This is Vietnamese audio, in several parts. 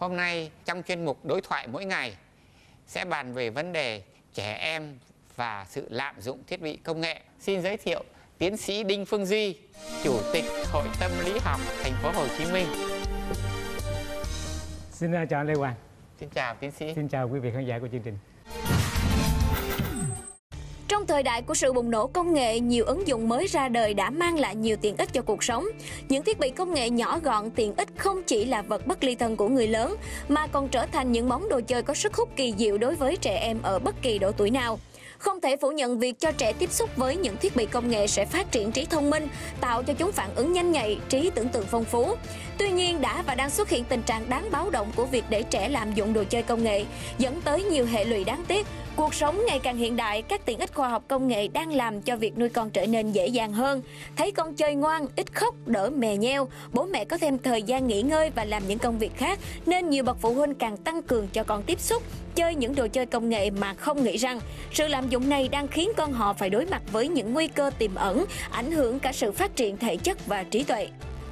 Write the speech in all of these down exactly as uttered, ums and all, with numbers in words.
Hôm nay trong chuyên mục Đối thoại mỗi ngày sẽ bàn về vấn đề trẻ em và sự lạm dụng thiết bị công nghệ. Xin giới thiệu tiến sĩ Đinh Phương Duy, Chủ tịch Hội Tâm lý học Thành phố Hồ Chí Minh. Xin chào anh Lê Hoàng. Xin chào tiến sĩ. Xin chào quý vị khán giả của chương trình. Trong thời đại của sự bùng nổ công nghệ, nhiều ứng dụng mới ra đời đã mang lại nhiều tiện ích cho cuộc sống. Những thiết bị công nghệ nhỏ gọn, tiện ích không chỉ là vật bất ly thân của người lớn, mà còn trở thành những món đồ chơi có sức hút kỳ diệu đối với trẻ em ở bất kỳ độ tuổi nào. Không thể phủ nhận việc cho trẻ tiếp xúc với những thiết bị công nghệ sẽ phát triển trí thông minh, tạo cho chúng phản ứng nhanh nhạy, trí tưởng tượng phong phú. Tuy nhiên, đã và đang xuất hiện tình trạng đáng báo động của việc để trẻ lạm dụng đồ chơi công nghệ, dẫn tới nhiều hệ lụy đáng tiếc. Cuộc sống ngày càng hiện đại, các tiện ích khoa học công nghệ đang làm cho việc nuôi con trở nên dễ dàng hơn. Thấy con chơi ngoan, ít khóc, đỡ mè nheo, bố mẹ có thêm thời gian nghỉ ngơi và làm những công việc khác, nên nhiều bậc phụ huynh càng tăng cường cho con tiếp xúc, chơi những đồ chơi công nghệ mà không nghĩ rằng sự lạm dụng này đang khiến con họ phải đối mặt với những nguy cơ tiềm ẩn, ảnh hưởng cả sự phát triển thể chất và trí tuệ.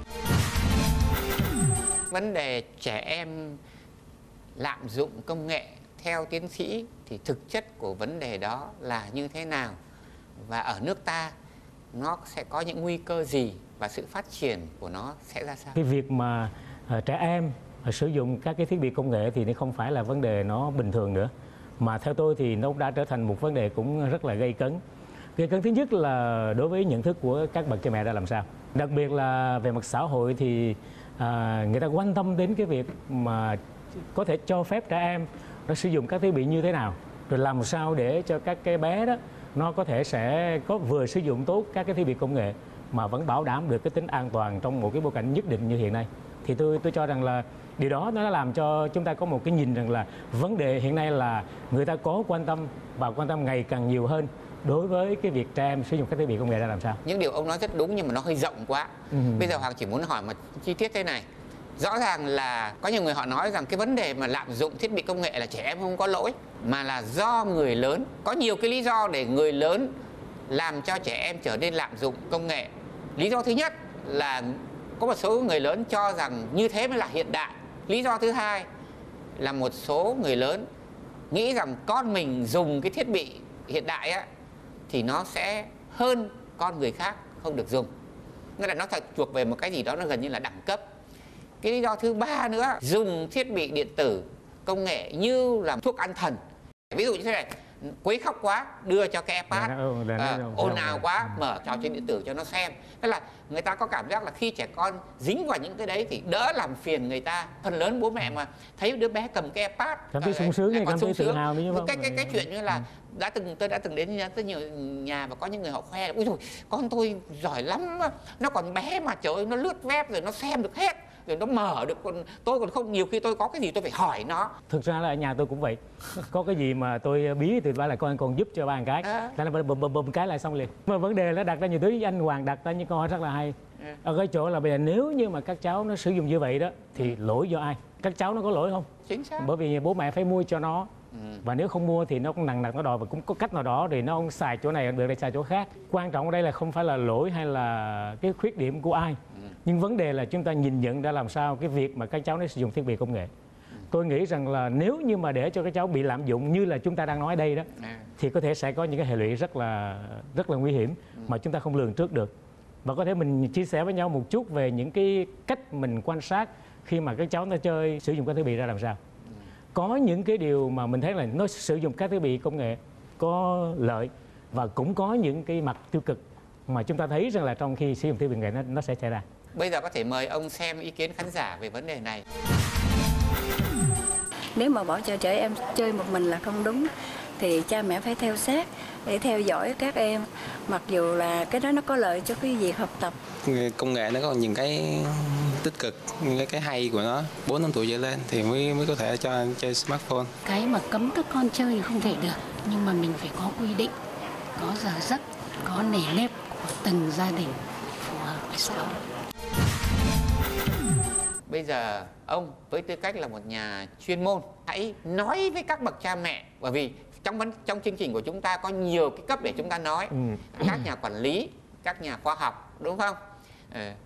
Vấn đề trẻ em lạm dụng công nghệ theo tiến sĩ thì thực chất của vấn đề đó là như thế nào? Và ở nước ta nó sẽ có những nguy cơ gì và sự phát triển của nó sẽ ra sao? Cái việc mà uh, trẻ em uh, sử dụng các cái thiết bị công nghệ thì nó không phải là vấn đề nó bình thường nữa, mà theo tôi thì nó đã trở thành một vấn đề cũng rất là gây cấn. Gây cấn thứ nhất là đối với nhận thức của các bậc cha mẹ ra làm sao. Đặc biệt là về mặt xã hội thì uh, người ta quan tâm đến cái việc mà có thể cho phép trẻ em nó sử dụng các thiết bị như thế nào, rồi làm sao để cho các cái bé đó nó có thể sẽ có vừa sử dụng tốt các cái thiết bị công nghệ mà vẫn bảo đảm được cái tính an toàn trong một cái bối cảnh nhất định như hiện nay. Thì tôi tôi cho rằng là điều đó nó làm cho chúng ta có một cái nhìn rằng là vấn đề hiện nay là người ta có quan tâm và quan tâm ngày càng nhiều hơn đối với cái việc trẻ em sử dụng các thiết bị công nghệ ra làm sao. Những điều ông nói rất đúng nhưng mà nó hơi rộng quá. Ừ. Bây giờ Hoàng chỉ muốn hỏi một chi tiết thế này. Rõ ràng là có nhiều người họ nói rằng cái vấn đề mà lạm dụng thiết bị công nghệ là trẻ em không có lỗi, mà là do người lớn. Có nhiều cái lý do để người lớn làm cho trẻ em trở nên lạm dụng công nghệ. Lý do thứ nhất là có một số người lớn cho rằng như thế mới là hiện đại. Lý do thứ hai là một số người lớn nghĩ rằng con mình dùng cái thiết bị hiện đại á, thì nó sẽ hơn con người khác không được dùng. Nghĩa là nó thật thuộc về một cái gì đó nó gần như là đẳng cấp. Cái lý do thứ ba nữa, dùng thiết bị điện tử công nghệ như là thuốc an thần. Ví dụ như thế này, quấy khóc quá đưa cho cái iPad, à, ồn ào quá mở trò chơi điện tử cho nó xem. Tức là người ta có cảm giác là khi trẻ con dính vào những cái đấy thì đỡ làm phiền người ta. Phần lớn bố mẹ mà thấy đứa bé cầm cái iPad cảm thấy sung sướng, cảm thấy tự hào như vậy. Cái cái cái chuyện như là đã từng tôi đã từng đến rất nhiều nhà và có những người họ khoe là ui dồi, con tôi giỏi lắm, nó còn bé mà trời ơi nó lướt web rồi nó xem được hết, rồi nó mở được, còn tôi còn không, nhiều khi tôi có cái gì tôi phải hỏi nó. Thực ra là ở nhà tôi cũng vậy, có cái gì mà tôi bí thì phải là con còn giúp cho ba một cái, à. Là bùm bùm bùm cái lại xong liền. Mà vấn đề nó đặt ra nhiều thứ, anh Hoàng đặt ra những câu hỏi rất là hay. À. Ở cái chỗ là bây giờ nếu như mà các cháu nó sử dụng như vậy đó thì lỗi do ai? Các cháu nó có lỗi không? Chính xác. Bởi vì bố mẹ phải mua cho nó. Ừ. Và nếu không mua thì nó cũng nặng nặng nó đòi, và cũng có cách nào đó thì nó không xài chỗ này được, để xài chỗ khác. Quan trọng ở đây là không phải là lỗi hay là cái khuyết điểm của ai, ừ. Nhưng vấn đề là chúng ta nhìn nhận ra làm sao cái việc mà các cháu nó sử dụng thiết bị công nghệ. Ừ. Tôi nghĩ rằng là nếu như mà để cho các cháu bị lạm dụng như là chúng ta đang nói đây đó, ừ. thì có thể sẽ có những cái hệ lụy rất là rất là nguy hiểm, ừ. mà chúng ta không lường trước được. Và có thể mình chia sẻ với nhau một chút về những cái cách mình quan sát khi mà các cháu nó chơi sử dụng các thiết bị ra làm sao. Có những cái điều mà mình thấy là nó sử dụng các thiết bị công nghệ có lợi, và cũng có những cái mặt tiêu cực mà chúng ta thấy rằng là trong khi sử dụng thiết bị công nghệ nó, nó sẽ xảy ra. Bây giờ có thể mời ông xem ý kiến khán giả về vấn đề này. Nếu mà bỏ cho trẻ em chơi một mình là không đúng, thì cha mẹ phải theo sát để theo dõi các em, mặc dù là cái đó nó có lợi cho cái việc học tập. Công nghệ nó có những cái tích cực, những cái, cái hay của nó. Bốn năm tuổi trở lên thì mới mới có thể cho chơi smartphone. Cái mà cấm các con chơi thì không thể được, nhưng mà mình phải có quy định, có giờ giấc, có nề nếp của từng gia đình phù hợp với xã hội. Bây giờ ông với tư cách là một nhà chuyên môn, hãy nói với các bậc cha mẹ, bởi vì trong vấn trong chương trình của chúng ta có nhiều cái cấp để chúng ta nói, ừ. các nhà quản lý, các nhà khoa học, đúng không?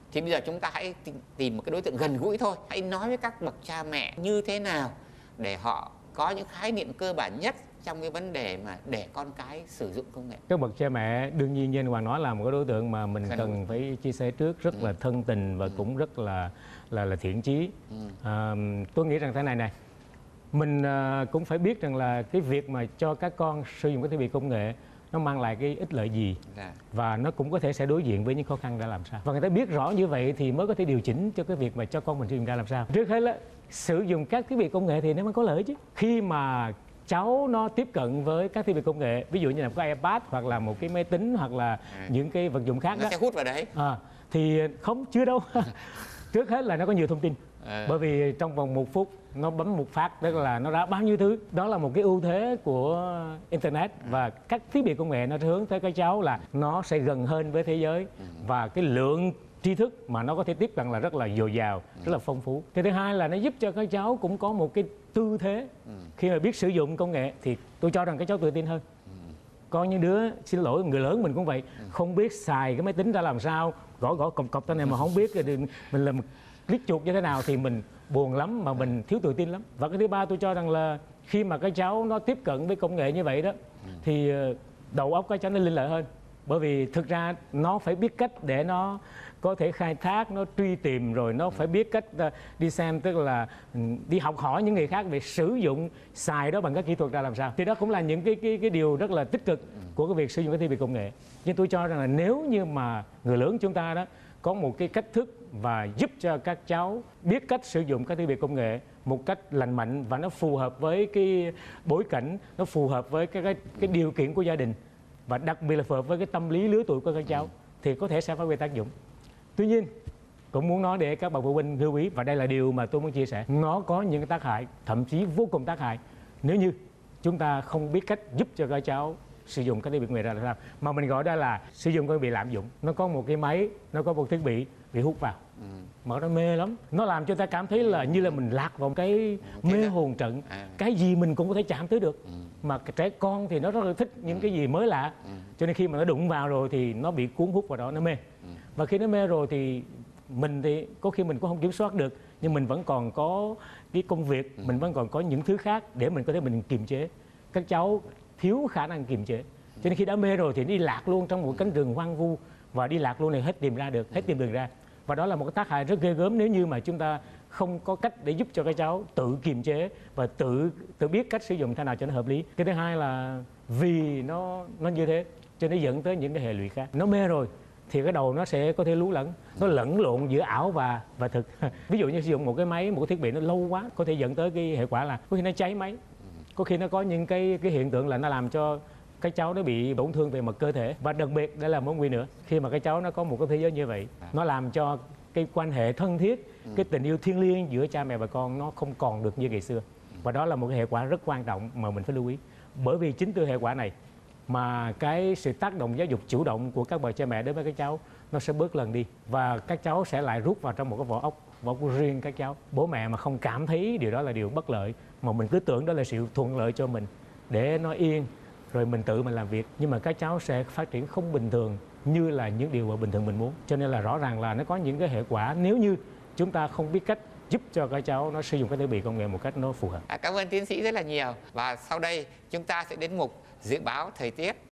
Thì bây giờ chúng ta hãy tìm một cái đối tượng gần gũi thôi. Hãy nói với các bậc cha mẹ như thế nào để họ có những khái niệm cơ bản nhất trong cái vấn đề mà để con cái sử dụng công nghệ. Các bậc cha mẹ đương nhiên như anh Hoàng nói là một cái đối tượng mà mình cần phải chia sẻ trước, rất ừ. là thân tình và ừ. cũng rất là là là thiện chí. Ừ. À, tôi nghĩ rằng thế này này, mình à, cũng phải biết rằng là cái việc mà cho các con sử dụng các thiết bị công nghệ nó mang lại cái ích lợi gì, yeah. và nó cũng có thể sẽ đối diện với những khó khăn ra làm sao. Và người ta biết rõ như vậy thì mới có thể điều chỉnh cho cái việc mà cho con mình sử dụng ra làm sao. Trước hết là sử dụng các thiết bị công nghệ thì nó mới có lợi chứ. Khi mà cháu nó tiếp cận với các thiết bị công nghệ, ví dụ như là có iPad hoặc là một cái máy tính hoặc là à. những cái vật dụng khác nó đó, sẽ hút vào đấy. À, thì không, chưa đâu. Trước hết là nó có nhiều thông tin. À. Bởi vì trong vòng một phút nó bấm một phát, tức là nó ra bao nhiêu thứ. Đó là một cái ưu thế của Internet. Và các thiết bị công nghệ nó hướng tới các cháu là nó sẽ gần hơn với thế giới. Và cái lượng tri thức mà nó có thể tiếp cận là rất là dồi dào, rất là phong phú. Cái thứ hai là nó giúp cho các cháu cũng có một cái tư thế. Khi mà biết sử dụng công nghệ thì tôi cho rằng các cháu tự tin hơn. Có những đứa, xin lỗi, người lớn mình cũng vậy, không biết xài cái máy tính ra làm sao, gõ gõ cọc cọc tên này mà không biết mình làm click chuột như thế nào thì mình buồn lắm, mà mình thiếu tự tin lắm. Và cái thứ ba tôi cho rằng là khi mà các cháu nó tiếp cận với công nghệ như vậy đó thì đầu óc các cháu nó linh lợi hơn. Bởi vì thực ra nó phải biết cách để nó có thể khai thác, nó truy tìm, rồi nó phải biết cách đi xem, tức là đi học hỏi những người khác về sử dụng, xài đó bằng các kỹ thuật ra làm sao. Thì đó cũng là những cái cái cái điều rất là tích cực của cái việc sử dụng các thiết bị công nghệ. Nhưng tôi cho rằng là nếu như mà người lớn chúng ta đó có một cái cách thức và giúp cho các cháu biết cách sử dụng các thiết bị công nghệ một cách lành mạnh và nó phù hợp với cái bối cảnh, nó phù hợp với cái cái, cái điều kiện của gia đình, và đặc biệt là phù hợp với cái tâm lý lứa tuổi của các cháu, thì có thể sẽ phát huy tác dụng. Tuy nhiên cũng muốn nói để các bậc phụ huynh lưu ý, và đây là điều mà tôi muốn chia sẻ, nó có những tác hại, thậm chí vô cùng tác hại, nếu như chúng ta không biết cách giúp cho các cháu sử dụng các thiết bị công nghệ ra làm sao, mà mình gọi đó là sử dụng các bị lạm dụng. Nó có một cái máy, nó có một thiết bị bị hút vào, ừ. mà nó mê lắm, nó làm cho ta cảm thấy là như là mình lạc vào cái mê hồn trận, à. cái gì mình cũng có thể chạm tới được, ừ. mà trẻ con thì nó rất là thích những ừ. cái gì mới lạ, ừ. cho nên khi mà nó đụng vào rồi thì nó bị cuốn hút vào đó, nó mê, ừ. và khi nó mê rồi thì mình thì có khi mình cũng không kiểm soát được, nhưng mình vẫn còn có cái công việc, ừ. mình vẫn còn có những thứ khác để mình có thể mình kiềm chế. Các cháu thiếu khả năng kiềm chế, cho nên khi đã mê rồi thì đi lạc luôn trong một cánh rừng hoang vu, và đi lạc luôn này hết tìm ra được, hết tìm đường ra. Và đó là một cái tác hại rất ghê gớm nếu như mà chúng ta không có cách để giúp cho các cháu tự kiềm chế và tự tự biết cách sử dụng thế nào cho nó hợp lý. Cái thứ hai là vì nó nó như thế cho nên dẫn tới những cái hệ lụy khác. Nó mê rồi thì cái đầu nó sẽ có thể lú lẫn, nó lẫn lộn giữa ảo và và thực. Ví dụ như sử dụng một cái máy, một cái thiết bị nó lâu quá có thể dẫn tới cái hệ quả là có khi nó cháy máy, có khi nó có những cái cái hiện tượng là nó làm cho các cháu nó bị tổn thương về mặt cơ thể. Và đặc biệt đây là mối nguy nữa, khi mà các cháu nó có một cái thế giới như vậy, nó làm cho cái quan hệ thân thiết, cái tình yêu thiêng liêng giữa cha mẹ và con nó không còn được như ngày xưa. Và đó là một cái hệ quả rất quan trọng mà mình phải lưu ý. Bởi vì chính từ hệ quả này mà cái sự tác động giáo dục chủ động của các bậc cha mẹ đối với các cháu nó sẽ bớt lần đi, và các cháu sẽ lại rút vào trong một cái vỏ ốc vỏ của riêng các cháu. Bố mẹ mà không cảm thấy điều đó là điều bất lợi, mà mình cứ tưởng đó là sự thuận lợi cho mình để nó yên rồi mình tự mình làm việc, nhưng mà các cháu sẽ phát triển không bình thường như là những điều mà bình thường mình muốn. Cho nên là rõ ràng là nó có những cái hệ quả nếu như chúng ta không biết cách giúp cho các cháu nó sử dụng các thiết bị công nghệ một cách nó phù hợp. À, cảm ơn tiến sĩ rất là nhiều. Và sau đây chúng ta sẽ đến mục dự báo thời tiết.